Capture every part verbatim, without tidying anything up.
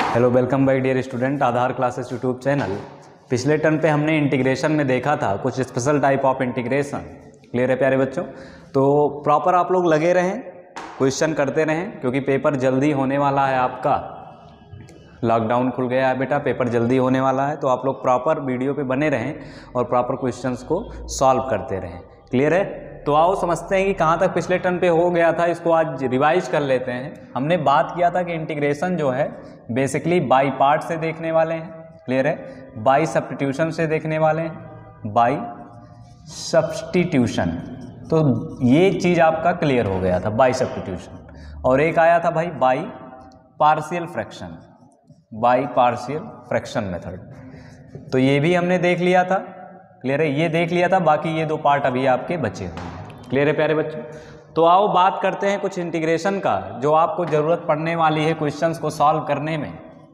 Hello, welcome by dear student Aadhaar classes YouTube channel. पिछले term पे हमने इंटीग्रेशन में देखा था कुछ special type of integration. Clear है प्यारे बच्चों? तो प्रॉपर आप लोग लगे रहें, क्वेश्चन करते रहें, क्योंकि पेपर जल्दी होने वाला है आपका। लॉकडाउन खुल गया है बेटा, पेपर जल्दी होने वाला है, तो आप लोग प्रॉपर वीडियो पे बने रहें और प्रॉपर क्वेश्चंस को सॉल्व करते रहें। क्लियर है? तो आओ समझते हैं कि कहाँ तक पिछले टर्म पे हो गया था, इसको आज रिवाइज कर लेते हैं। हमने बात किया था कि इंटीग्रेशन जो है बेसिकली बाई पार्ट से देखने वाले हैं। क्लियर है? बाई सब्स्टिट्यूशन से देखने वाले हैं, बाई सब्स्टिट्यूशन। तो ये चीज़ आपका क्लियर हो गया था, बाई सब्स्टिट्यूशन। और एक आया था भाई by partial fraction, by partial fraction method. तो ये भी हमने देख लिया था। क्लियर है? ये देख लिया था, बाकी ये दो पार्ट अभी आपके बचे हुए हैं। क्लियर है प्यारे बच्चों? तो आओ बात करते हैं कुछ इंटीग्रेशन का, जो आपको ज़रूरत पड़ने वाली है क्वेश्चंस को सॉल्व करने में,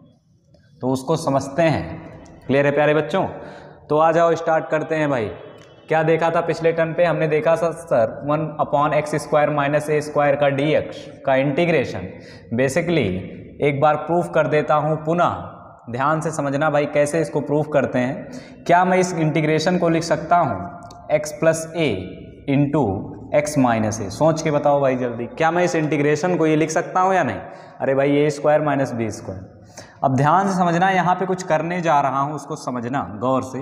तो उसको समझते हैं। क्लियर है प्यारे बच्चों? तो आ जाओ स्टार्ट करते हैं भाई। क्या देखा था पिछले टर्म पे? हमने देखा था sir one upon x square minus a square का डी एक्स का इंटीग्रेशन। बेसिकली एक बार प्रूफ कर देता हूँ पुनः, ध्यान से समझना भाई कैसे इसको प्रूफ करते हैं। क्या मैं इस इंटीग्रेशन को लिख सकता हूँ x plus a into x minus a? सोच के बताओ भाई जल्दी, क्या मैं इस इंटीग्रेशन को ये लिख सकता हूँ या नहीं? अरे भाई a square minus b square. अब ध्यान से समझना, यहाँ पे कुछ करने जा रहा हूँ, उसको समझना गौर से।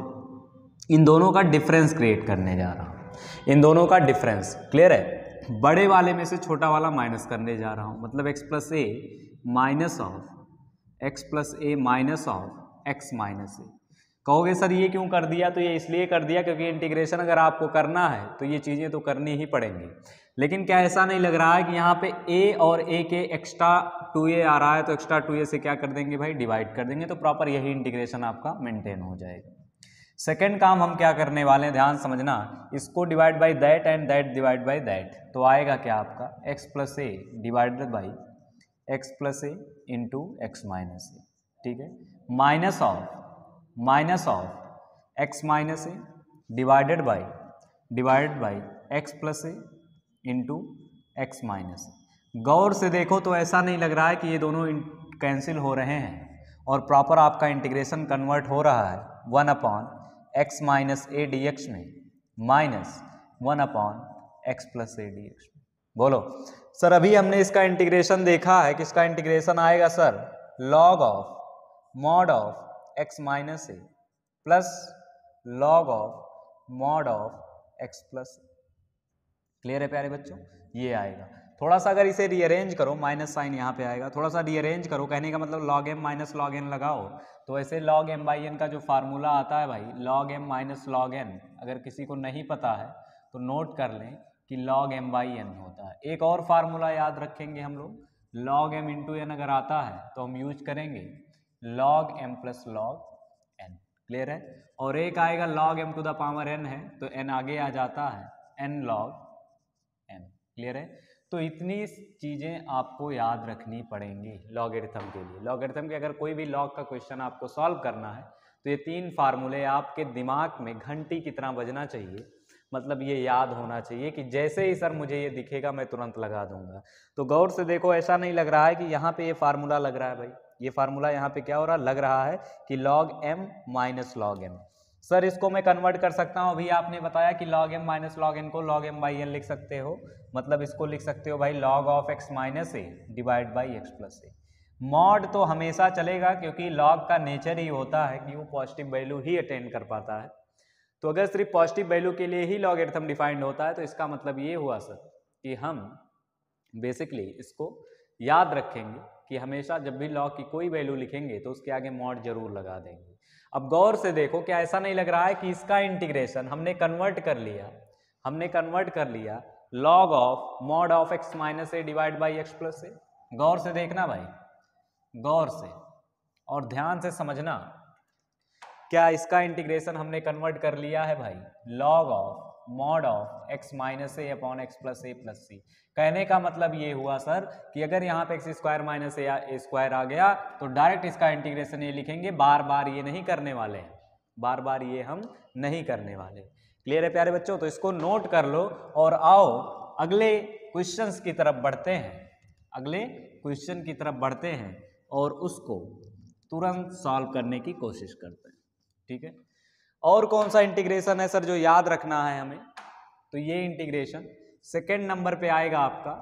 इन दोनों का डिफरेंस क्रिएट करने जा रहा हूँ, इन दोनों का डिफरेंस। क्लियर है? बड़े वाले में से छोटा वाला माइनस करने जा रहा हूँ, मतलब x plus a minus of x plus a minus of x minus a. कहोगे सर ये क्यों कर दिया? तो ये इसलिए कर दिया क्योंकि इंटीग्रेशन अगर आपको करना है तो ये चीज़ें तो करनी ही पड़ेंगी। लेकिन क्या ऐसा नहीं लग रहा है कि यहाँ पे a और a के एक्स्ट्रा टू ए आ रहा है, तो एक्स्ट्रा टू ए से क्या कर देंगे भाई? डिवाइड कर देंगे, तो प्रॉपर यही इंटीग्रेशन आपका मेंटेन हो जाएगा। सेकेंड काम हम क्या करने वाले हैं, ध्यान समझना। इसको divide by that and that divide by that, तो आएगा क्या आपका x plus a divided by x plus a into x minus a. ठीक है? Minus of minus of x minus a divided by divided by x plus a into x minus a. गौर से देखो तो ऐसा नहीं लग रहा है कि ये दोनों कैंसिल हो रहे हैं और प्रॉपर आपका इंटीग्रेशन कन्वर्ट हो रहा है one upon x minus a d x में minus one upon x plus a d x में। बोलो सर, अभी हमने इसका इंटीग्रेशन देखा है, किसका इंटीग्रेशन आएगा sir? Log of mod of x minus a plus log of mod of x plus. Clear है प्यारे बच्चों? ये आएगा। थोड़ा सा अगर इसे रीअरेंज करो, माइनस साइन यहाँ पे आएगा, थोड़ा सा रीअरेंज करो, कहने का मतलब log m minus log n लगाओ, तो ऐसे लॉग एम बाई एन का जो फार्मूला आता है भाई, log m minus log n, अगर किसी को नहीं पता है तो नोट कर लें कि log m बाई एन होता है। एक और फार्मूला याद रखेंगे हम लोग, log m इंटू एन अगर आता है तो हम यूज करेंगे log m plus log n। Clear है? और एक आएगा log m to the power n है, तो n आगे आ जाता है n log n। क्लियर है? तो इतनी चीजें आपको याद रखनी पड़ेंगी लॉगरिथम के लिए। लॉगरिथम के अगर कोई भी लॉग का क्वेश्चन आपको सॉल्व करना है तो ये तीन फार्मूले आपके दिमाग में घंटी की तरह बजना चाहिए। मतलब ये याद होना चाहिए कि जैसे ही सर मुझे ये दिखेगा मैं तुरंत लगा दूंगा। तो गौर से देखो, ऐसा नहीं लग रहा है कि यहाँ पे ये फार्मूला लग रहा है भाई, ये फार्मूला यहाँ पे क्या हो रहा है? लग रहा है कि log m minus log n। Sir इसको मैं कन्वर्ट कर सकता हूँ, अभी आपने बताया कि log m minus log n को log m बाई n लिख सकते हो, मतलब इसको लिख सकते हो भाई log of x minus a divide by x plus a. Mod तो हमेशा चलेगा, क्योंकि log का नेचर ही होता है कि वो पॉजिटिव वैल्यू ही अटेंड कर पाता है। तो अगर सिर्फ पॉजिटिव वैल्यू के लिए ही लॉगरिथम डिफाइंड होता है तो इसका मतलब ये हुआ सर कि हम बेसिकली इसको याद रखेंगे कि हमेशा जब भी लॉग की कोई वैल्यू लिखेंगे तो उसके आगे मॉड जरूर लगा देंगे। अब गौर से देखो, क्या ऐसा नहीं लग रहा है कि इसका इंटीग्रेशन हमने कन्वर्ट कर लिया, हमने कन्वर्ट कर लिया log of mod of x minus a divide by x plus a. गौर से देखना भाई, गौर से और ध्यान से समझना, क्या इसका इंटीग्रेशन हमने कन्वर्ट कर लिया है भाई? Log of mod of x minus a upon x plus a plus c. कहने का मतलब ये हुआ सर कि अगर यहाँ पे x square minus a square आ गया तो डायरेक्ट इसका इंटीग्रेशन ये लिखेंगे, बार बार ये नहीं करने वाले हैं, बार बार ये हम नहीं करने वाले। क्लियर है प्यारे बच्चों? तो इसको नोट कर लो और आओ अगले क्वेश्चंस की तरफ बढ़ते हैं, अगले क्वेश्चन की तरफ बढ़ते हैं और उसको तुरंत सॉल्व करने की कोशिश करते हैं। ठीक है, और कौन सा इंटीग्रेशन है सर जो याद रखना है हमें, तो ये इंटीग्रेशन सेकेंड नंबर पे आएगा आपका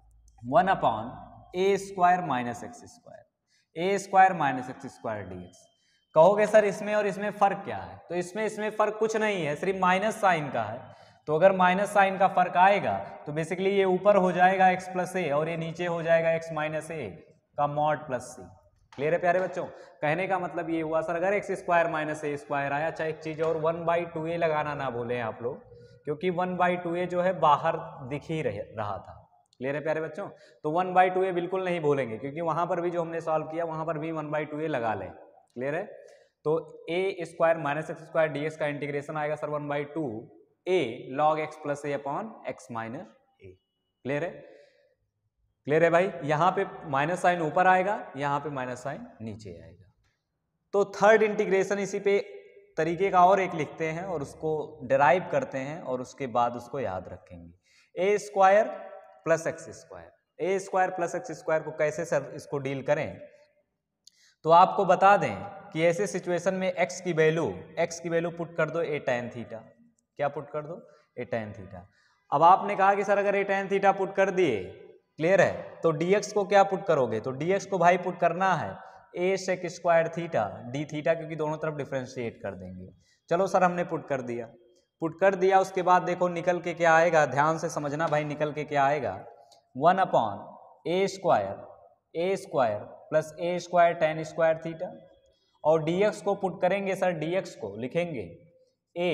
one upon a square minus x square, a square minus x square d x. कहोगे सर इसमें और इसमें फर्क क्या है, तो इसमें इसमें फर्क कुछ नहीं है, सिर्फ माइनस साइन का है। तो अगर माइनस साइन का फर्क आएगा तो बेसिकली ये ऊपर हो जाएगा x प्लस ए और ये नीचे हो जाएगा x माइनस ए का मॉड प्लस सी। क्लियर है प्यारे बच्चों? कहने का मतलब ये हुआ सर अगर x square minus a square आया, अच्छा एक चीज और वन बाई टू ए लगाना ना बोले आप लोग, क्योंकि वन बाई टू ए जो है बाहर दिख ही रह, रहा था। क्लियर है प्यारे बच्चों? तो वन बाई टू ए बिल्कुल नहीं बोलेंगे, क्योंकि वहां पर भी जो हमने सॉल्व किया वहां पर भी वन बाई टू ए लगा लें। क्लियर है? तो a square minus x square d x का इंटीग्रेशन आएगा sir one by two a log x plus a upon x minus a. Clear है? क्लियर है भाई? यहां पे माइनस साइन ऊपर आएगा, यहां पे माइनस साइन नीचे आएगा। तो थर्ड इंटीग्रेशन इसी पे तरीके का और एक लिखते हैं और उसको डिराइव करते हैं और उसके बाद उसको याद रखेंगे। A square plus x square, a square plus x square को कैसे सर इसको डील करें, तो आपको बता दें कि ऐसे सिचुएशन में x की वैल्यू x की वैल्यू पुट कर दो ए tan थीटा। क्या पुट कर दो? A tan theta. अब आपने कहा कि सर अगर ए tan थीटा पुट कर दिए, क्लियर है, तो dx को क्या पुट करोगे, तो dx को भाई पुट करना है a sec square theta d theta, क्योंकि दोनों तरफ डिफ्रेंशिएट कर देंगे। चलो सर हमने पुट कर दिया, पुट कर दिया उसके बाद देखो निकल के क्या आएगा, ध्यान से समझना भाई, निकल के क्या आएगा, one upon a square a square plus a square tan square theta, और dx को पुट करेंगे सर, dx को लिखेंगे a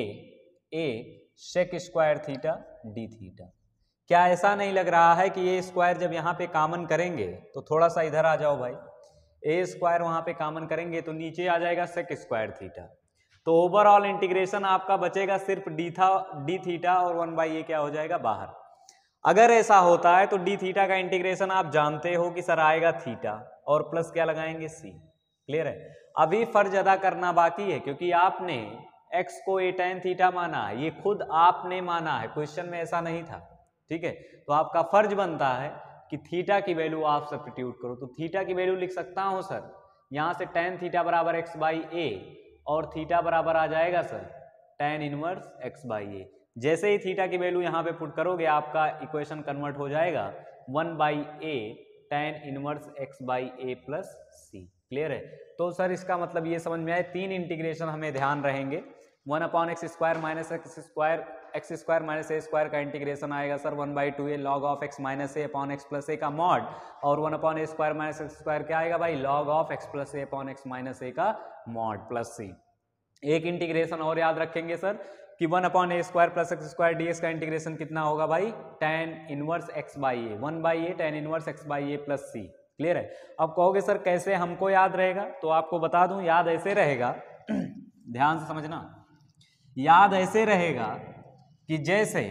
a sec square theta d theta. क्या ऐसा नहीं लग रहा है कि ये स्क्वायर जब यहाँ पे कॉमन करेंगे तो थोड़ा सा इधर आ जाओ भाई, ए स्क्वायर वहाँ पे कॉमन करेंगे तो नीचे आ जाएगा सेक स्क्वायर थीटा। तो ओवरऑल इंटीग्रेशन आपका बचेगा सिर्फ डी था डी थीटा और वन बाई ए क्या हो जाएगा बाहर। अगर ऐसा होता है तो डी थीटा का इंटीग्रेशन आप जानते हो कि सर आएगा थीटा और प्लस क्या लगाएंगे सी। क्लियर है? अभी फर्ज अदा करना बाकी है, क्योंकि आपने x को ए tan थीटा माना है, ये खुद आपने माना है, क्वेश्चन में ऐसा नहीं था। ठीक है, तो आपका फर्ज बनता है कि थीटा की वैल्यू आप सब्स्टिट्यूट करो। तो थीटा की वैल्यू लिख सकता हूं सर, यहां से tan थीटा बराबर एक्स बाई ए और थीटा बराबर आ जाएगा sir tan inverse x by a. जैसे ही थीटा की वैल्यू यहाँ पे पुट करोगे आपका इक्वेशन कन्वर्ट हो जाएगा one by a tan inverse x by a plus c. Clear है? तो सर इसका मतलब ये समझ में आए, तीन इंटीग्रेशन हमें ध्यान रहेंगे। One upon x square minus x square x square minus a square का इंटीग्रेशन आएगा sir one by two a log of x minus a upon x plus a का मॉड, और one upon a square minus x square क्या आएगा भाई, log of x plus a upon x minus a का mod plus सी। एक integration और याद रखेंगे सर कि one upon a square plus x square d x का इंटीग्रेशन कितना होगा भाई, tan inverse x by a, one by a tan inverse x by a plus c. Clear है? अब कहोगे सर कैसे हमको याद रहेगा, तो आपको बता दूं याद ऐसे रहेगा ध्यान से समझना, याद ऐसे रहेगा कि जैसे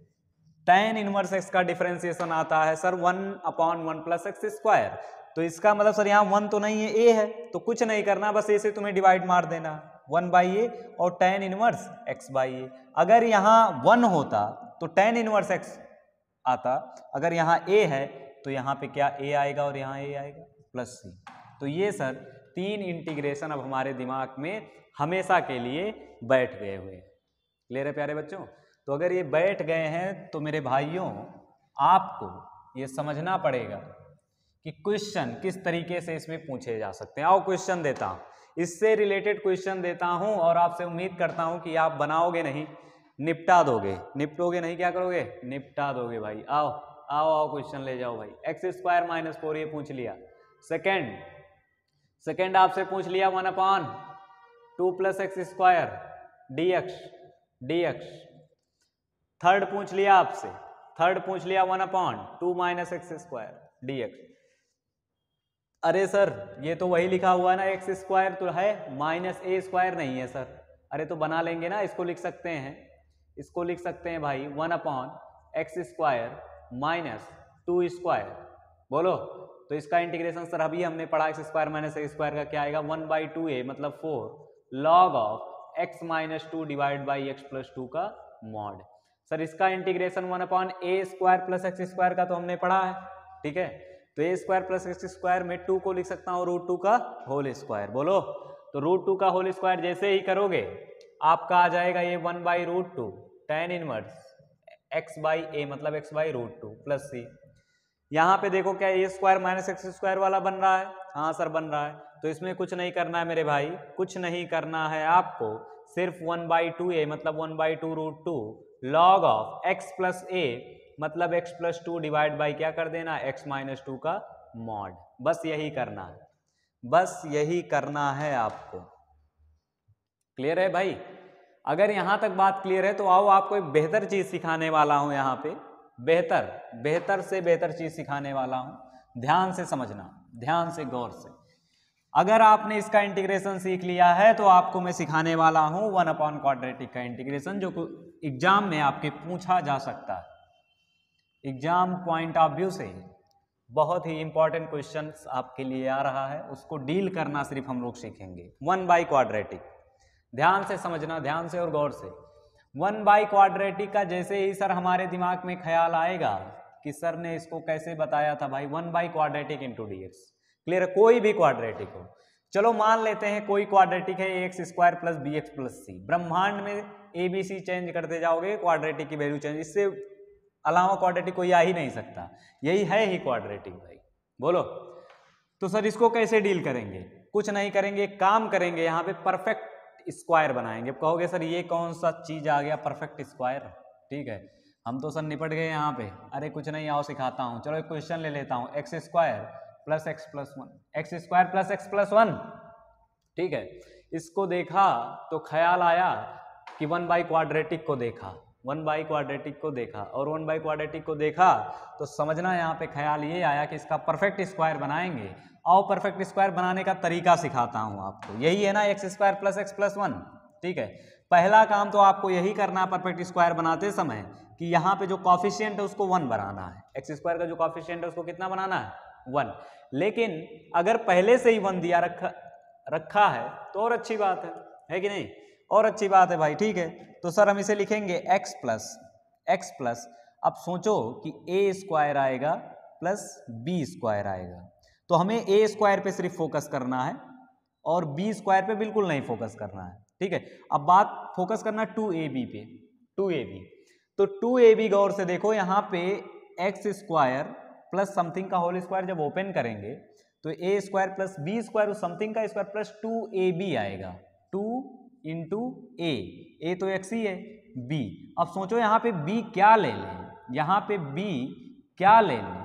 tan इनवर्स एक्स का डिफरेंशिएशन आता है sir one upon one plus x square, तो इसका मतलब सर यहाँ वन तो नहीं है, ए है, तो कुछ नहीं करना, बस ए से तुम्हें डिवाइड मार देना, वन बाई ए और tan inverse x by a. अगर यहाँ वन होता तो tan इनवर्स एक्स आता, अगर यहाँ ए है तो यहाँ पे क्या ए आएगा और यहाँ ए आएगा प्लस सी। तो ये सर तीन इंटीग्रेशन अब हमारे दिमाग में हमेशा के लिए बैठ गए हुए। क्लियर है प्यारे बच्चों? तो अगर ये बैठ गए हैं तो मेरे भाइयों आपको ये समझना पड़ेगा कि क्वेश्चन किस तरीके से इसमें पूछे जा सकते हैं। आओ क्वेश्चन देता हूँ, इससे रिलेटेड क्वेश्चन देता हूँ और आपसे उम्मीद करता हूँ कि आप बनाओगे नहीं, निपटा दोगे। निपटोगे नहीं, क्या करोगे, निपटा दोगे भाई। आओ आओ आओ क्वेश्चन ले जाओ भाई। एक्स स्क्वायर माइनस फोर ये पूछ लिया। सेकेंड सेकेंड आपसे पूछ लिया one upon two plus x square d x d x. Third पूछ लिया आपसे, थर्ड पूछ लिया one upon two minus x square d x. अरे सर ये तो वही लिखा हुआ है ना, एक्स स्क्वायर तो है, माइनस ए स्क्वायर नहीं है सर। अरे तो बना लेंगे ना, इसको लिख सकते हैं, इसको लिख सकते हैं भाई one upon x square minus two square. बोलो तो इसका इंटीग्रेशन सर अभी हमने पढ़ा, x square minus x square का क्या आएगा, वन बाई टू ए मतलब four log of x minus two divide by x plus two का मॉड। सर इसका integration one upon a square plus x square का तो हमने पढ़ा है, ठीक है। तो a square plus x square में टू को लिख सकता हूँ रूट टू का होल स्क्वायर। बोलो, तो रूट टू का होल स्क्वायर जैसे ही करोगे आपका आ जाएगा ये one by root two tan inverse x by a मतलब x by root two plus c. यहाँ पे देखो क्या a square minus x square वाला बन रहा है? हाँ सर बन रहा है। तो इसमें कुछ नहीं करना है मेरे भाई, कुछ नहीं करना है आपको, सिर्फ वन बाई टू ए मतलब one by two root two log of x plus a मतलब x plus two divide by क्या कर देना, एक्स माइनस टू का मॉड। बस यही करना है, बस यही करना है आपको। क्लियर है भाई? अगर यहां तक बात क्लियर है तो आओ आपको एक बेहतर चीज सिखाने वाला हूं यहाँ पे, बेहतर बेहतर से बेहतर चीज सिखाने वाला हूं। ध्यान से समझना, ध्यान से गौर से। अगर आपने इसका इंटीग्रेशन सीख लिया है तो आपको मैं सिखाने वाला हूं वन अपॉन क्वाड्रेटिक का इंटीग्रेशन, जो एग्जाम में आपके पूछा जा सकता है। एग्जाम पॉइंट ऑफ व्यू से बहुत ही इंपॉर्टेंट क्वेश्चन आपके लिए आ रहा है, उसको डील करना सिर्फ हम लोग सीखेंगे। वन बाई क्वाड्रेटिक, ध्यान से समझना, ध्यान से और गौर से। वन बाई क्वाड्रेटिक का जैसे ही सर हमारे दिमाग में ख्याल आएगा कि सर ने इसको कैसे बताया था भाई, one by quadratic into d x. Clear है? कोई भी क्वाड्रेटिक हो, चलो मान लेते हैं कोई क्वाड्रेटिक है a x square plus b x plus c. ब्रह्मांड में ए बी सी चेंज करते जाओगे, क्वाड्रेटिक की वैल्यू चेंज, इससे अलावा क्वाड्रेटिक कोई आ ही नहीं सकता। यही है ही क्वाड्रेटिक भाई। बोलो, तो सर इसको कैसे डील करेंगे? कुछ नहीं करेंगे, काम करेंगे, यहाँ पे परफेक्ट स्क्वायर बनाएंगे। कहोगे सर ये कौन सा चीज आ गया परफेक्ट स्क्वायर? ठीक है, हम तो सर निपट गए यहाँ पे। अरे कुछ नहीं, आओ सिखाता हूँ। चलो एक क्वेश्चन ले लेता हूँ, x square plus x plus one, x square plus x plus one. ठीक है, इसको देखा तो ख्याल आया कि वन बाई क्वाड्रेटिक को देखा, वन बाई क्वाड्रेटिक को देखा और वन बाई क्वाड्रेटिक को देखा तो समझना यहाँ पे ख्याल ये आया कि इसका परफेक्ट स्क्वायर बनाएंगे। और परफेक्ट स्क्वायर बनाने का तरीका सिखाता हूँ आपको। यही है ना x square plus x plus one. ठीक है, पहला काम तो आपको यही करना है परफेक्ट स्क्वायर बनाते समय कि यहाँ पे जो कॉफिशिएंट है उसको वन बनाना है। एक्स स्क्वायर का जो कॉफिशिएंट है उसको कितना बनाना है? वन। लेकिन अगर पहले से ही वन दिया रखा रखा है तो और अच्छी बात है, है कि नहीं? और अच्छी बात है भाई। ठीक है, तो सर हम इसे लिखेंगे x प्लस एक्स प्लस, अब सोचो कि a स्क्वायर आएगा प्लस बी स्क्वायर आएगा, तो हमें a स्क्वायर पे सिर्फ फोकस करना है और b स्क्वायर पे बिल्कुल नहीं फोकस करना है। ठीक है, अब बात फोकस करना टू ए बी पे, टू ए बी। तो टू ए बी गौर से देखो, यहाँ पे एक्स स्क्वायर प्लस समथिंग का होल स्क्वायर जब ओपन करेंगे तो a square plus b square उस समथिंग का square plus two a b आएगा। टू इंटू ए, ए तो एक्स ही है, बी। अब सोचो यहाँ पे बी क्या ले लें, यहाँ पे बी क्या ले लें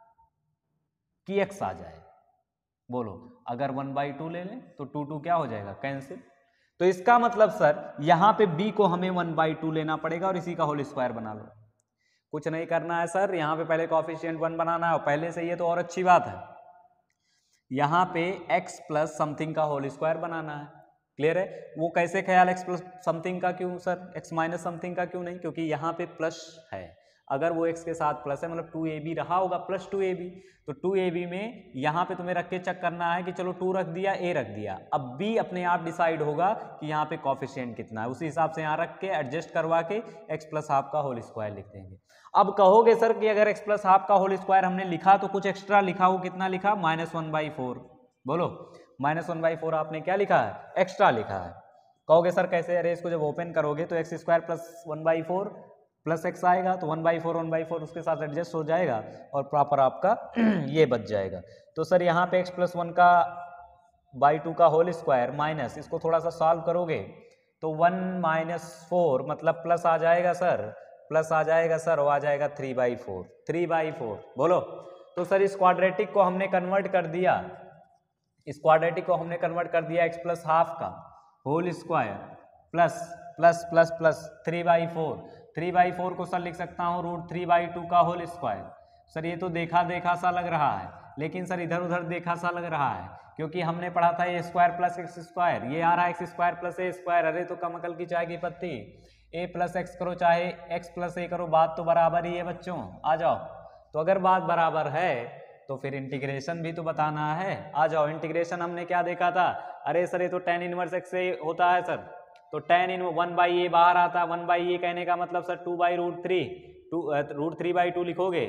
कि एक्स आ जाए? बोलो, अगर वन बाई टू ले लें तो टू टू क्या हो जाएगा? कैंसिल। तो इसका मतलब सर यहाँ पे b को हमें वन बाई टू लेना पड़ेगा और इसी का होल स्क्वायर बना लो। कुछ नहीं करना है सर, यहाँ पे पहले कॉफिशिएंट वन बनाना है और पहले से ये तो और अच्छी बात है, यहाँ पे x प्लस समथिंग का होल स्क्वायर बनाना है। क्लियर है? वो कैसे ख्याल x प्लस समथिंग का क्यों सर, x माइनस समथिंग का क्यों नहीं? क्योंकि यहाँ पे प्लस है, अगर वो x के साथ प्लस है मतलब टू ए बी रहा होगा प्लस टू ए बी, तो टू ए बी में यहाँ पे तुम्हें रख के चेक करना है कि चलो टू रख दिया, a रख दिया। अब b अपने आप डिसाइड होगा कि यहाँ पे कॉफिशिएंट कितना है, उसी हिसाब से यहाँ रख के एडजस्ट करवा के x प्लस हाफ का होल स्क्वायर लिख देंगे। अब कहोगे सर कि अगर x प्लस हाफ का होल स्क्वायर हमने लिखा तो कुछ एक्स्ट्रा लिखा हो, कितना लिखा? Minus one by four. बोलो, माइनस वन बाई फोर आपने क्या लिखा है? एक्स्ट्रा लिखा है। कहोगे सर कैसे? अरे इसको जब ओपन करोगे तो x square plus one by four plus x आएगा, तो one by four one by four उसके साथ एडजस्ट हो जाएगा और प्रॉपर आपका ये बच जाएगा। तो सर यहाँ पे x प्लस वन का बाई टू का होल स्क्वायर माइनस, इसको थोड़ा सा सॉल्व करोगे तो वन माइनस फोर मतलब प्लस आ जाएगा सर, प्लस आ जाएगा सर, वो आ जाएगा three by four, three by four. बोलो, तो सर इस क्वाड्रेटिक को हमने कन्वर्ट कर दिया, इस क्वाड्रेटिक को हमने कन्वर्ट कर दिया एक्स प्लस हाफ का whole square plus plus plus plus three by four. Three by four को सर लिख सकता हूँ रूट थ्री बाई टू का होल स्क्वायर। सर ये तो देखा देखा सा लग रहा है, लेकिन सर इधर उधर देखा सा लग रहा है, क्योंकि हमने पढ़ा था a square plus x square, ये आ रहा है x square plus a square. अरे तो कमकल की चाय की पत्ती, ए प्लस एक्स करो चाहे एक्स प्लस ए करो, बात तो बराबर ही है बच्चों। आ जाओ, तो अगर बात बराबर है तो फिर इंटीग्रेशन भी तो बताना है। आ जाओ, इंटीग्रेशन हमने क्या देखा था? अरे सर ये तो टेन इनवर्स एक्स से होता है सर, तो टेन इन वन बाई ए बाहर आता है, वन बाई ए कहने का मतलब sir two by root three, two root three by two लिखोगे,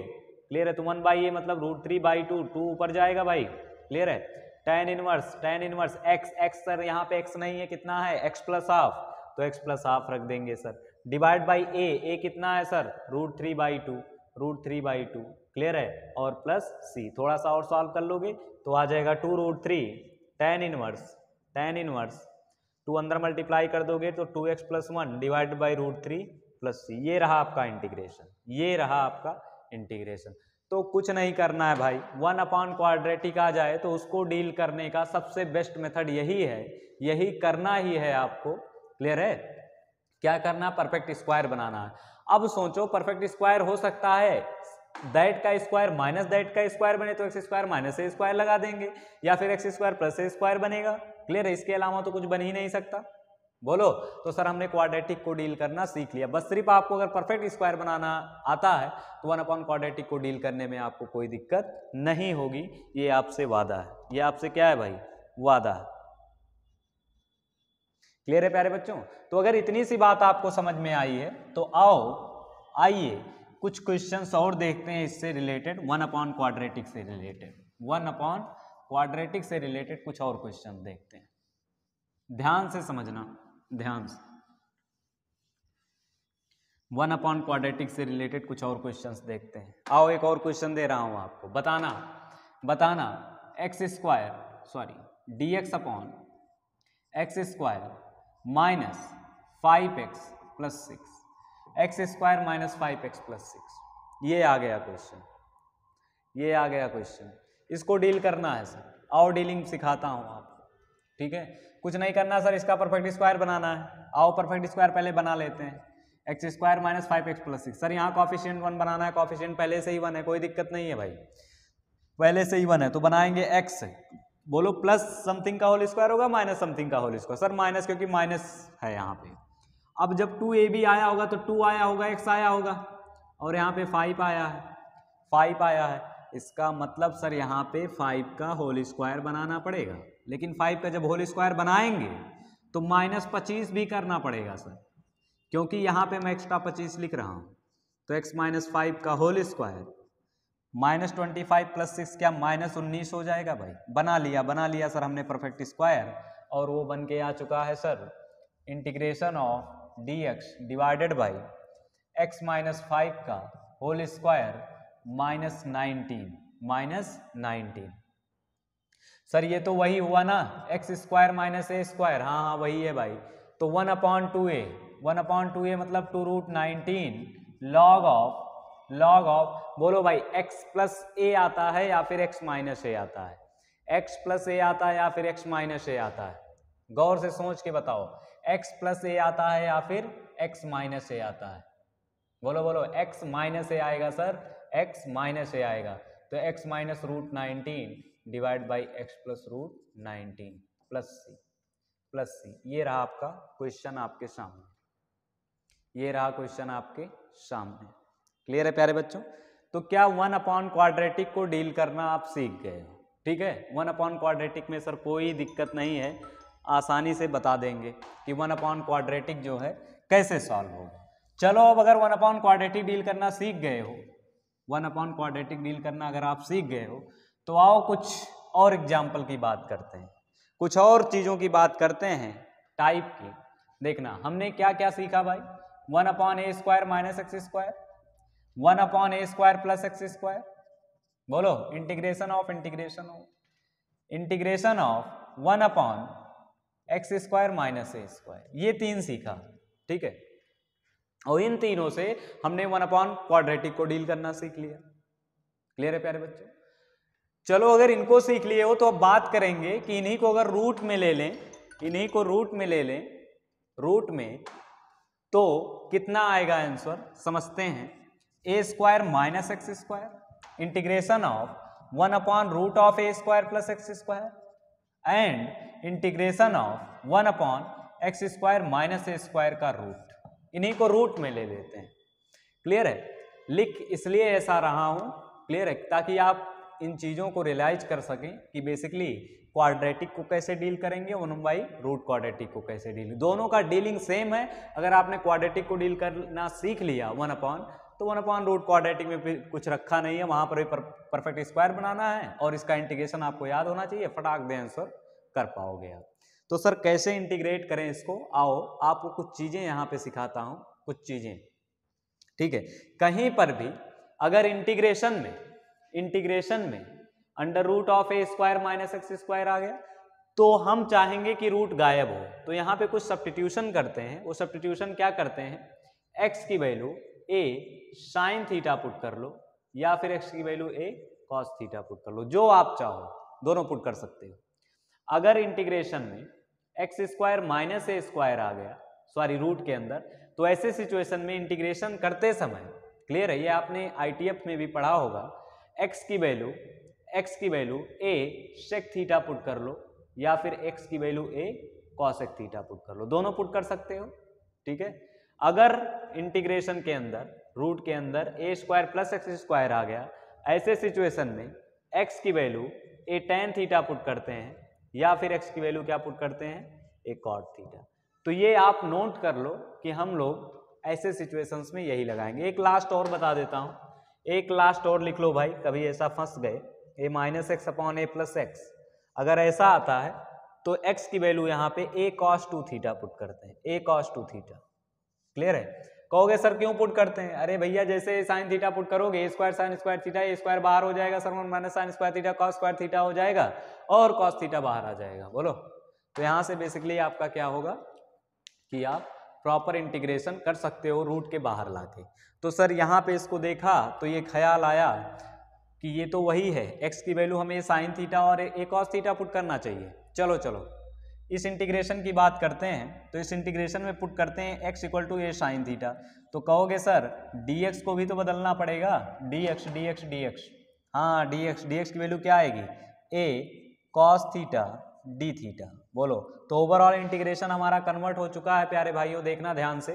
क्लियर है। तो वन बाई ए मतलब root three by two, two ऊपर जाएगा भाई, क्लियर है। Tan inverse, tan inverse x, x sir यहाँ पे एक्स नहीं है, कितना है एक्स प्लस हाफ, तो एक्स प्लस हाफ रख देंगे sir. Divide by a, a कितना है sir root three by two, root three by two, clear है। और प्लस सी, थोड़ा सा और सॉल्व कर लोगे तो आ जाएगा two root three, tan inverse, tan inverse two अंदर मल्टीप्लाई कर दोगे तो two x plus one divide by root three plus c. ये रहा आपका इंटीग्रेशन, ये रहा आपका इंटीग्रेशन। तो कुछ नहीं करना है भाई, वन अपॉन क्वाड्रेटिक आ जाए तो उसको डील करने का सबसे बेस्ट मेथड यही है, यही करना ही है आपको, क्लियर है। क्या करना, परफेक्ट स्क्वायर बनाना है। अब सोचो परफेक्ट स्क्वायर हो सकता है दैट का स्क्वायर माइनस दैट का स्क्वायर बने तो x square minus a square लगा देंगे, या फिर x square plus a square बनेगा, क्लियर है। इसके अलावा तो कुछ बन ही नहीं सकता, बोलो। तो सर हमने क्वाड्रेटिक को डील करना सीख लिया, बस सिर्फ आपको अगर परफेक्ट स्क्वायर बनाना आता है तो वन अपॉन क्वाड्रेटिक को डील करने में आपको कोई दिक्कत नहीं होगी। ये आपसे वादा है, ये आपसे क्या है भाई, वादा है, क्लियर है प्यारे बच्चों। तो अगर इतनी सी बात आपको समझ में आई है तो आओ आइए कुछ क्वेश्चंस और देखते हैं इससे रिलेटेड, वन अपॉन क्वाड्रेटिक से रिलेटेड, वन अपॉन क्वाड्रेटिक से रिलेटेड कुछ और क्वेश्चन देखते हैं। ध्यान से समझना, ध्यान से, वन अपॉन क्वाड्रेटिक से रिलेटेड कुछ और क्वेश्चंस देखते हैं। आओ एक और क्वेश्चन दे रहा हूं आपको, बताना बताना x square sorry d x upon x square minus five x plus six, x square minus five x plus six, ये आ गया क्वेश्चन, ये आ गया क्वेश्चन। इसको डील करना है सर, आओ डीलिंग सिखाता हूं आपको, ठीक है। कुछ नहीं करना सर, इसका परफेक्ट स्क्वायर बनाना है। आओ परफेक्ट स्क्वायर पहले बना लेते हैं, x square minus five x plus six. Sir यहाँ कॉफिशिएंट वन बनाना है, कॉफिशिएंट पहले से ही वन है, कोई दिक्कत नहीं है भाई, पहले से ही वन है तो बनाएंगे एक्स, बोलो प्लस समथिंग का होल स्क्वायर होगा माइनस समथिंग का होल स्क्वायर, सर माइनस क्योंकि माइनस है यहाँ पे। अब जब टू ए बी आया होगा तो टू आया होगा, एक्स आया होगा, और यहाँ पे फाइव आया है, फाइव आया है, इसका मतलब सर यहाँ पे फाइव का होल स्क्वायर बनाना पड़ेगा। लेकिन फाइव का जब होल स्क्वायर बनाएंगे तो माइनस पच्चीस भी करना पड़ेगा सर, क्योंकि यहाँ पे मैं एक्स्ट्रा पच्चीस लिख रहा हूँ। तो एक्स माइनस फाइव का whole square minus twenty five plus six क्या माइनस उन्नीस हो जाएगा भाई। बना लिया बना लिया सर हमने परफेक्ट स्क्वायर, और वो बन के आ चुका है sir integration of d x divided by x minus five का whole square minus nineteen, minus nineteen. Sir ये तो वही हुआ ना, x square minus a square, हाँ हाँ वही है भाई। तो one upon two a, one upon two a मतलब two root nineteen log of, log of, बोलो भाई एक्स प्लस ए आता है या फिर एक्स माइनस ए आता है, एक्स प्लस ए आता है या फिर एक्स माइनस ए आता है, गौर से सोच के बताओ, एक्स प्लस ए आता है या फिर एक्स माइनस ए आता है, बोलो बोलो। एक्स माइनस ए आएगा सर, एक्स माइनस ए आएगा, तो x minus root nineteen divide by x plus root nineteen plus c, plus c. ये रहा आपका क्वेश्चन आपके सामने, ये रहा क्वेश्चन आपके सामने, क्लियर है प्यारे बच्चों। तो क्या वन अपॉन क्वाड्रेटिक को डील करना आप सीख गए हो, ठीक है। वन अपॉन क्वाड्रेटिक में सर कोई दिक्कत नहीं है, आसानी से बता देंगे कि वन अपॉन क्वाड्रेटिक जो है कैसे सॉल्व होगा। चलो अब अगर वन अपॉन क्वाड्रेटिक डील करना सीख गए हो, वन अपॉन क्वाड्रेटिक डील करना अगर आप सीख गए हो तो आओ कुछ और एग्जाम्पल की बात करते हैं, कुछ और चीज़ों की बात करते हैं टाइप की। देखना हमने क्या क्या सीखा भाई, one upon a square minus x square, one upon a square plus x square, बोलो integration of, integration of, integration of one upon x square minus a square, ये तीन सीखा, ठीक है। और इन तीनों से हमने वन अपॉन क्वाड्रेटिक को डील करना सीख लिया, क्लियर है प्यारे बच्चों। चलो अगर इनको सीख लिए हो तो अब बात करेंगे कि इन्हीं को अगर रूट में ले लें, इन्हीं को रूट में ले लें, रूट में तो कितना आएगा आंसर, समझते हैं। A square minus x square integration of one upon root of a square plus x square and integration of one upon x square minus a square का रूट, इन्हीं को रूट में ले लेते हैं, क्लियर है। लिख इसलिए ऐसा रहा हूं, क्लियर है, ताकि आप इन चीज़ों को रियलाइज कर सकें कि बेसिकली क्वाड्रेटिक को कैसे डील करेंगे, वन बाई रूट क्वाड्रेटिक को कैसे डील, दोनों का डीलिंग सेम है। अगर आपने क्वाड्रेटिक को डील करना सीख लिया वन अपॉन, तो वन अपॉन रूट क्वाड्रेटिक में भी कुछ रखा नहीं है, वहां पर भी परफेक्ट स्क्वायर बनाना है और इसका इंटीग्रेशन आपको याद होना चाहिए, फटाक दे आंसर कर पाओगे आप। तो सर कैसे इंटीग्रेट करें इसको, आओ आपको कुछ चीजें यहाँ पे सिखाता हूँ, कुछ चीजें, ठीक है। कहीं पर भी अगर इंटीग्रेशन में इंटीग्रेशन में under root of a square minus x square आ गया तो हम चाहेंगे कि रूट गायब हो, तो यहाँ पे कुछ सब्स्टिट्यूशन करते हैं। वो सब्स्टिट्यूशन क्या करते हैं, x की value a sine theta put कर लो या फिर x की value a cos theta put कर लो, जो आप चाहो दोनों पुट कर सकते हो। अगर इंटीग्रेशन में x square minus a square आ गया सॉरी रूट के अंदर, तो ऐसे सिचुएशन में इंटीग्रेशन करते समय, क्लियर है, ये आपने आईटीएफ में भी पढ़ा होगा, x की वैल्यू x की value a sec theta put कर लो या फिर x की value a cosec theta put कर लो, दोनों पुट कर सकते हो, ठीक है। अगर इंटीग्रेशन के अंदर रूट के अंदर a square plus x square आ गया, ऐसे सिचुएशन में x की value a tan theta put करते हैं या फिर x की वैल्यू क्या पुट करते हैं, a कॉट थीटा। तो ये आप नोट कर लो कि हम लोग ऐसे सिचुएशंस में यही लगाएंगे। एक लास्ट और बता देता हूं, एक लास्ट और लिख लो भाई, कभी ऐसा फंस गए a minus x upon a plus x, अगर ऐसा आता है तो x की वैल्यू यहाँ पे a cos two theta put करते हैं, a cos two theta, clear है। कहोगे सर क्यों पुट करते हैं, अरे भैया जैसे साइन थीटा पुट करोगे, a square sine square theta, a square बाहर हो जाएगा sir, one minus sine square theta cos square theta हो जाएगा और कॉस थीटा बाहर आ जाएगा, बोलो। तो यहाँ से बेसिकली आपका क्या होगा कि आप प्रॉपर इंटीग्रेशन कर सकते हो रूट के बाहर लाके। तो सर यहाँ पे इसको देखा तो ये ख्याल आया कि ये तो वही है, x की वैल्यू हमें साइन थीटा और ए कॉस थीटा पुट करना चाहिए। चलो चलो इस इंटीग्रेशन की बात करते हैं, तो इस इंटीग्रेशन में पुट करते हैं x equal to a sine theta. तो कहोगे सर dx को भी तो बदलना पड़ेगा, dx dx dx, हाँ dx dx की वैल्यू क्या आएगी, a cos theta d theta, बोलो। तो ओवरऑल इंटीग्रेशन हमारा कन्वर्ट हो चुका है प्यारे भाइयों, देखना ध्यान से,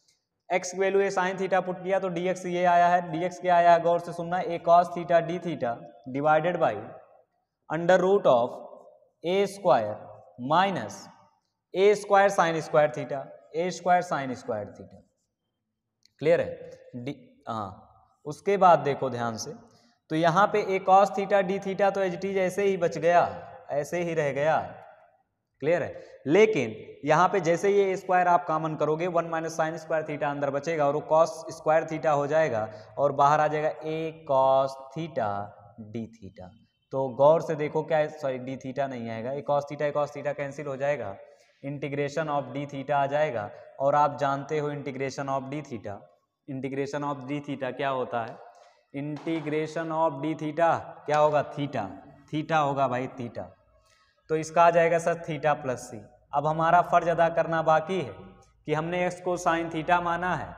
x की value a sine theta put किया तो dx ये आया है, dx क्या आया है गौर से सुनना, a cos theta d theta divided by under root of a square minus a square sine square theta, a square sine square theta, clear है। डी हाँ उसके बाद देखो ध्यान से, तो यहाँ पे a cos theta d theta तो एच टी ऐसे ही बच गया, ऐसे ही रह गया, क्लियर है। लेकिन यहाँ पे जैसे ये स्क्वायर आप कॉमन करोगे, one minus sine square theta अंदर बचेगा और वो कॉस स्क्वायर थीटा हो जाएगा और बाहर आ जाएगा a cos theta d theta. तो गौर से देखो क्या है, सॉरी डी थीटा नहीं आएगा, a cos theta a cos theta cancel हो जाएगा, इंटीग्रेशन ऑफ डी थीटा आ जाएगा। और आप जानते हो integration of d theta, integration of d theta क्या होता है, इंटीग्रेशन ऑफ डी थीटा क्या होगा, थीटा, थीटा होगा भाई थीटा। तो इसका आ जाएगा सर थीटा प्लस सी। अब हमारा फर्ज अदा करना बाकी है कि हमने x को साइन थीटा माना है,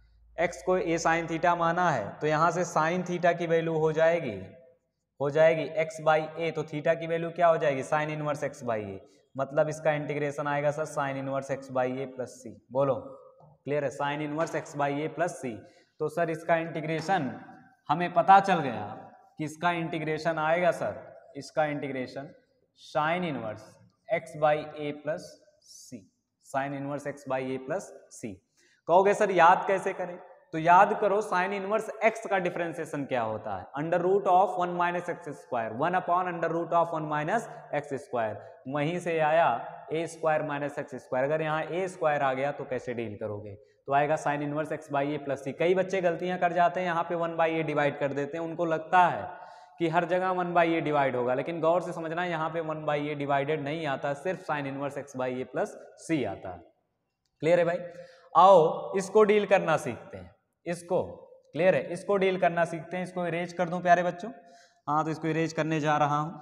x को ए साइन थीटा माना है, तो यहाँ से साइन थीटा की वैल्यू हो जाएगी हो जाएगी x बाई ए, तो थीटा की वैल्यू क्या हो जाएगी, sine inverse x by a, मतलब इसका इंटीग्रेशन आएगा sir sine inverse x by a plus c, बोलो क्लियर है, sine inverse x by a plus c. तो सर इसका इंटीग्रेशन हमें पता चल गया कि इसका इंटीग्रेशन आएगा सर, इसका integration sine inverse x by a plus c, sine inverse x by a plus c. कहोगे सर याद कैसे करें, तो याद करो साइन इनवर्स x का डिफरेंशिएशन क्या होता है, under root of one minus x square, one upon under root of one minus x square, वहीं से आया a square minus x square. अगर यहाँ ए स्क्वायर आ गया तो कैसे डील करोगे, तो आएगा sine inverse x by a plus c. कई बच्चे गलतियां कर जाते हैं, यहाँ पे वन बाई ए डिवाइड कर देते हैं, उनको लगता है कि हर जगह वन बाई ए डिवाइड होगा, लेकिन गौर से समझना यहाँ पे वन बाई ए डिवाइडेड नहीं आता, सिर्फ sine inverse x by a plus c आता है, क्लियर है भाई। आओ इसको डील करना सीखते हैं, इसको क्लियर है, इसको डील करना सीखते हैं। इसको इरेज कर दूं प्यारे बच्चों, हाँ तो इसको इरेज करने जा रहा हूं।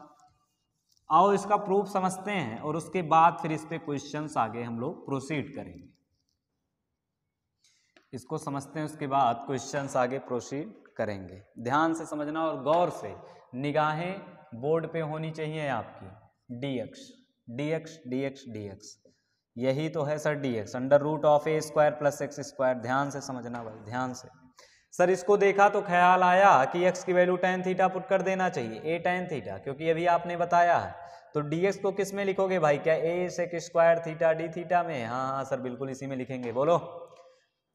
आओ इसका प्रूफ समझते हैं और उसके बाद फिर इस पे क्वेश्चंस आगे हम लोग प्रोसीड करेंगे। इसको समझते हैं उसके बाद क्वेश्चंस आगे प्रोसीड करेंगे। ध्यान से समझना और गौर से, निगाहें बोर्ड पे होनी चाहिए आपकी। dx dx dx dx यही तो है sir dx, under root of a square plus x square. ध्यान से समझना भाई, ध्यान से। सर इसको देखा तो ख्याल आया कि x की वैल्यू tan थीटा पुट कर देना चाहिए, a tan थीटा, क्योंकि अभी आपने बताया है। तो dx को किस में लिखोगे भाई, क्या a sec square theta d theta में? हाँ हाँ सर बिल्कुल इसी में लिखेंगे, बोलो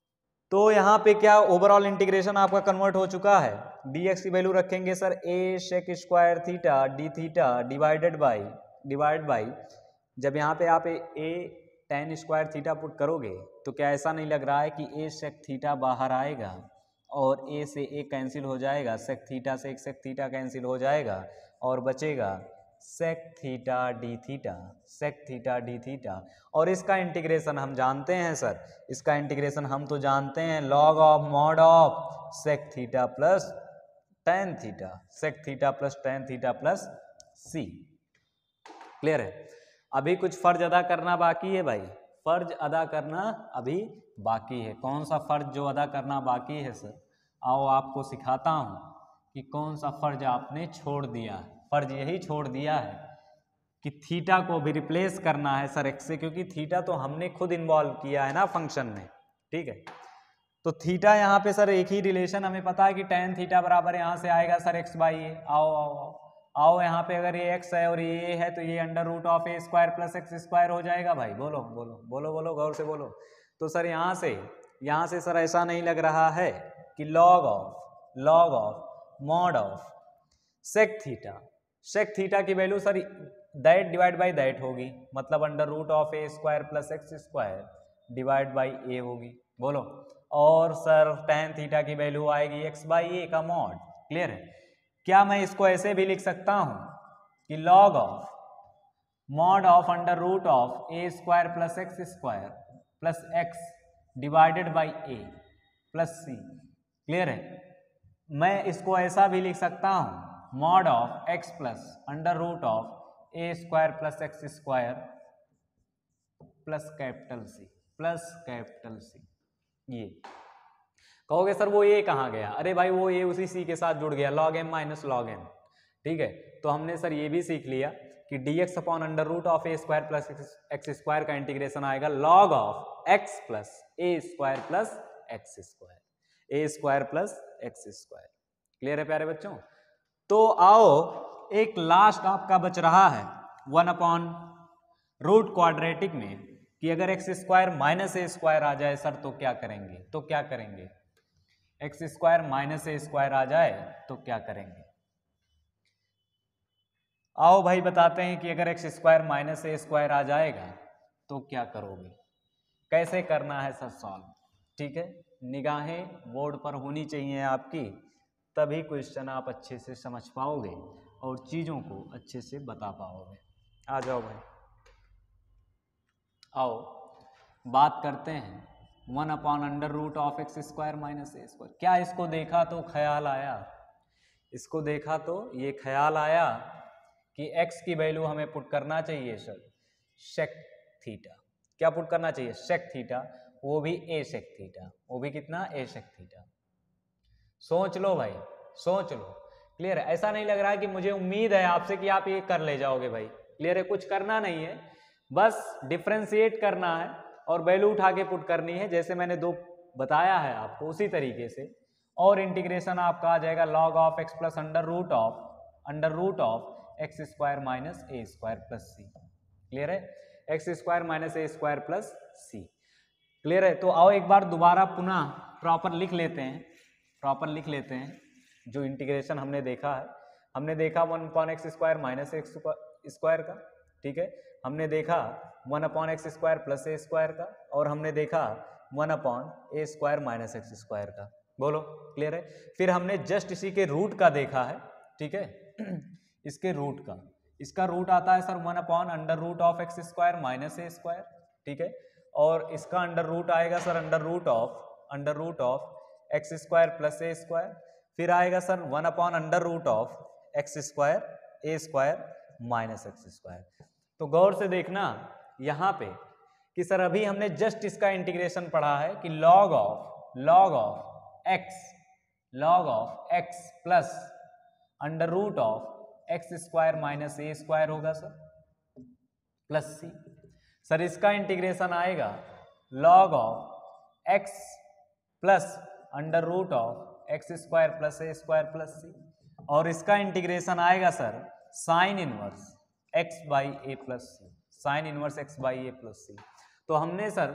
तो यहाँ पे क्या ओवरऑल इंटीग्रेशन आपका कन्वर्ट हो चुका है। dx की वैल्यू रखेंगे sir a sec square theta d theta divided by divide by जब यहाँ पे आप a tan square theta put करोगे तो क्या ऐसा नहीं लग रहा है कि a सेक थीटा बाहर आएगा और a से a कैंसिल हो जाएगा, सेक थीटा से एक सेक थीटा कैंसिल हो जाएगा और बचेगा sec theta d theta, sec theta d theta. और इसका इंटीग्रेशन हम जानते हैं सर, इसका इंटीग्रेशन हम तो जानते हैं log of mod of sec theta plus tan theta, sec theta plus tan theta plus c. Clear है। अभी कुछ फर्ज अदा करना बाकी है भाई, फर्ज अदा करना अभी बाकी है। कौन सा फर्ज जो अदा करना बाकी है सर, आओ आपको सिखाता हूँ कि कौन सा फर्ज आपने छोड़ दिया है। फर्ज यही छोड़ दिया है कि थीटा को भी रिप्लेस करना है सर एक्स से, क्योंकि थीटा तो हमने खुद इन्वॉल्व किया है ना फंक्शन में। ठीक है, तो थीटा यहाँ पे सर एक ही रिलेशन हमें पता है कि टेन थीटा बराबर यहाँ से आएगा सर एक्स बाई ए। आओ आओ आओ आओ यहाँ पे अगर ये एक्स है और ये ए है तो ये under root of a square plus x square हो जाएगा भाई। बोलो बोलो बोलो बोलो गौर से बोलो। तो सर यहाँ से यहाँ से सर ऐसा नहीं लग रहा है कि log of log of mod of sec theta, sec theta की value sir that divide by that होगी, मतलब under root of a square plus x square divide by a होगी। बोलो। और सर टेन थीटा की वैल्यू आएगी x by a का mod. Clear है। क्या मैं इसको ऐसे भी लिख सकता हूं कि log of mod of under root of a square plus x square plus x divided by a plus c. Clear है। मैं इसको ऐसा भी लिख सकता हूं mod of x plus under root of a square plus x square plus capital c plus capital c. ये कहोगे सर वो ए कहाँ गया? अरे भाई वो ए उसी सी के साथ जुड़ गया, log m minus log m. ठीक है, तो हमने सर ये भी सीख लिया कि d x upon under root of a square plus x square का इंटीग्रेशन आएगा log of x plus a square plus x square, a square plus x square. Clear है प्यारे बच्चों? तो आओ एक लास्ट आपका बच रहा है वन अपॉन रूट क्वाड्रेटिक में कि अगर x square minus a square आ जाए सर तो क्या करेंगे? तो क्या करेंगे? X square minus a square आ जाए तो क्या करेंगे? आओ भाई बताते हैं कि अगर x square minus a square आ जाएगा तो क्या करोगे? कैसे करना है सर सॉल्व? ठीक है, निगाहें बोर्ड पर होनी चाहिए आपकी, तभी क्वेश्चन आप अच्छे से समझ पाओगे और चीज़ों को अच्छे से बता पाओगे। आ जाओ भाई, आओ बात करते हैं one upon under root of x square minus a square. क्या इसको देखा तो ख्याल आया? इसको देखा तो ये ख्याल आया कि x की वैल्यू हमें पुट करना चाहिए सर सेक थीटा। क्या पुट करना चाहिए? सेक थीटा, वो भी ए सेक थीटा, वो भी कितना? A sec theta. सोच लो भाई, सोच लो। क्लियर है? ऐसा नहीं लग रहा है कि मुझे उम्मीद है आपसे कि आप ये कर ले जाओगे भाई। क्लियर है? कुछ करना नहीं है, बस डिफ्रेंशिएट करना है और वैल्यू उठा के पुट करनी है, जैसे मैंने दो बताया है आपको उसी तरीके से। और इंटीग्रेशन आपका आ जाएगा log of x plus under root of under root of x square minus a square plus c. Clear है? X square minus a square plus c. Clear है? तो आओ एक बार दोबारा पुनः प्रॉपर लिख लेते हैं, प्रॉपर लिख लेते हैं जो इंटीग्रेशन हमने देखा है। हमने देखा one upon x square minus x square का, ठीक है, हमने देखा one upon x square plus a square का, और हमने देखा one upon a square minus x square का। बोलो। क्लियर है? फिर हमने जस्ट इसी के रूट का देखा है। ठीक है, इसके रूट का, इसका रूट आता है sir one upon under root of x square minus a square. ठीक है, और इसका अंडर रूट आएगा sir under root of under root of x square plus a square. फिर आएगा sir one upon under root of x square a square minus x square. तो गौर से देखना यहाँ पे कि सर अभी हमने जस्ट इसका इंटीग्रेशन पढ़ा है कि log of log of x log of x plus under root of x square minus a square होगा सर प्लस सी। सर इसका इंटीग्रेशन आएगा log of x plus under root of x square plus a square plus c, और इसका integration आएगा sir sine inverse x by a plus c, sine inverse x by a plus c. तो हमने sir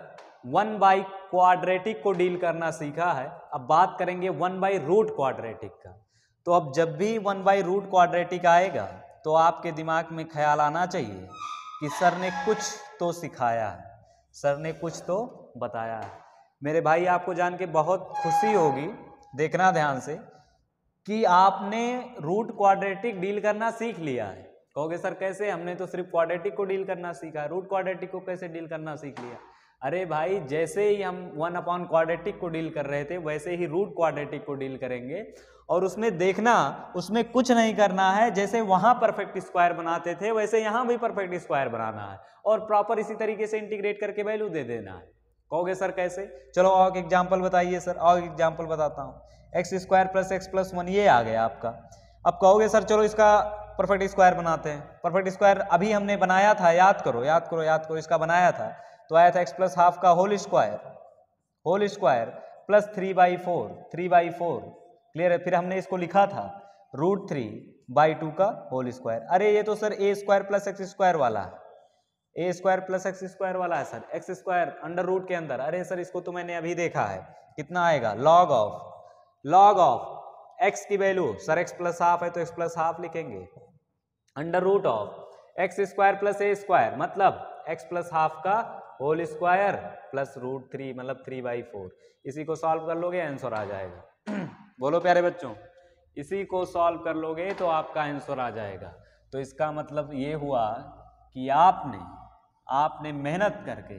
one by quadratic को deal करना सीखा है, अब बात करेंगे वन बाई रूट क्वाड्रेटिक का। तो अब जब भी वन बाई रूट क्वाड्रेटिक आएगा तो आपके दिमाग में ख्याल आना चाहिए कि सर ने कुछ तो सिखाया है, सर ने कुछ तो बताया है। मेरे भाई आपको जान के बहुत खुशी होगी, देखना ध्यान से, कि आपने रूट क्वाड्रेटिक डील करना सीख लिया है। कहोगे सर कैसे, हमने तो सिर्फ क्वाड्रेटिक को डील करना सीखा, रूट क्वाड्रेटिक को कैसे डील करना सीख लिया? अरे भाई जैसे ही हम वन अपॉन क्वाड्रेटिक को डील कर रहे थे वैसे ही रूट क्वाड्रेटिक को डील करेंगे। और उसमें देखना, उसमें कुछ नहीं करना है, जैसे वहां परफेक्ट स्क्वायर बनाते थे वैसे यहां भी परफेक्ट स्क्वायर बनाना है और प्रॉपर इसी तरीके से इंटीग्रेट करके वैल्यू दे देना है। कहोगे सर कैसे? चलो और एग्जाम्पल बताइए सर, और एग्जाम्पल बताता हूँ। X square plus x plus one ये आ गया आपका। अब कहोगे सर चलो इसका परफेक्ट स्क्वायर बनाते हैं। परफेक्ट स्क्वायर अभी हमने बनाया था, याद करो याद करो याद करो, इसका बनाया था तो आया था एक्स प्लस हाफ का whole square, whole square plus three by four, three by four, clear है। फिर हमने इसको लिखा था रूट थ्री बाई टू का होल स्क्वायर। अरे ये तो sir a square plus x square वाला है, a square plus x square वाला है sir, x square under root के अंदर। अरे सर इसको तो मैंने अभी देखा है, कितना आएगा log of, log of x की value, sir x plus half है तो एक्स प्लस हाफ लिखेंगे, under root of x square plus a square मतलब एक्स प्लस हाफ का whole square plus root three मतलब थ्री बाई फोर। इसी को solve कर लोगे आंसर आ जाएगा। बोलो प्यारे बच्चों, इसी को सॉल्व कर लोगे तो आपका आंसर आ जाएगा। तो इसका मतलब ये हुआ कि आपने आपने मेहनत करके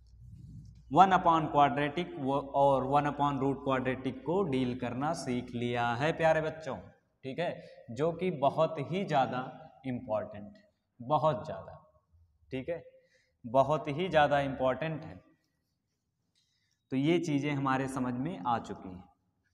वन अपॉन क्वाड्रेटिक और वन अपॉन रूट क्वाड्रेटिक को डील करना सीख लिया है प्यारे बच्चों, ठीक है, जो कि बहुत ही ज़्यादा इम्पॉर्टेंट, बहुत ज़्यादा, ठीक है, बहुत ही ज़्यादा इम्पॉर्टेंट है। तो ये चीज़ें हमारे समझ में आ चुकी हैं।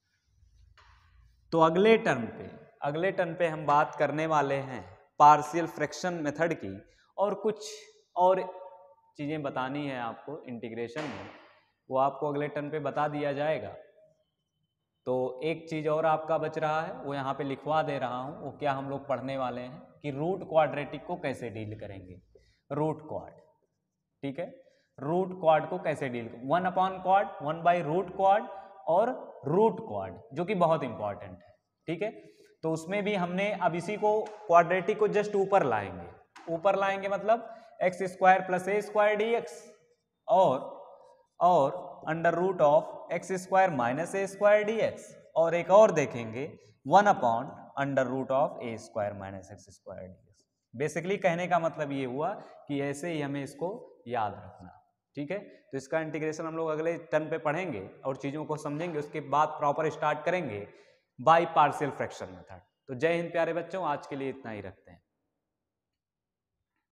तो अगले टर्म पे अगले टर्म पे हम बात करने वाले हैं पार्शियल फ्रैक्शन मेथड की, और कुछ और चीज़ें बतानी है आपको इंटीग्रेशन में, वो आपको अगले टर्म पे बता दिया जाएगा। तो एक चीज़ और आपका बच रहा है, वो यहाँ पे लिखवा दे रहा हूँ। वो क्या हम लोग पढ़ने वाले हैं कि रूट क्वाड्रेटिक को कैसे डील करेंगे, रूट क्वाड, ठीक है, रूट क्वाड को कैसे deal, one upon quad, one by root quad और रूट क्वाड, जो कि बहुत इंपॉर्टेंट है, ठीक है। तो उसमें भी हमने अब इसी को क्वाड्रेटिक को जस्ट ऊपर लाएंगे, ऊपर लाएंगे मतलब x square plus a square d x और और under root of x square minus a square d x, और एक और देखेंगे one upon under root of a square minus x square d x. Basically कहने का मतलब ये हुआ कि ऐसे ही हमें इसको याद रखना, ठीक है। तो इसका इंटीग्रेशन हम लोग अगले टर्म पे पढ़ेंगे और चीज़ों को समझेंगे, उसके बाद प्रॉपर स्टार्ट करेंगे बाय पार्शियल फ्रैक्शन मेथड। तो जय हिंद प्यारे बच्चों, आज के लिए इतना ही रखते हैं।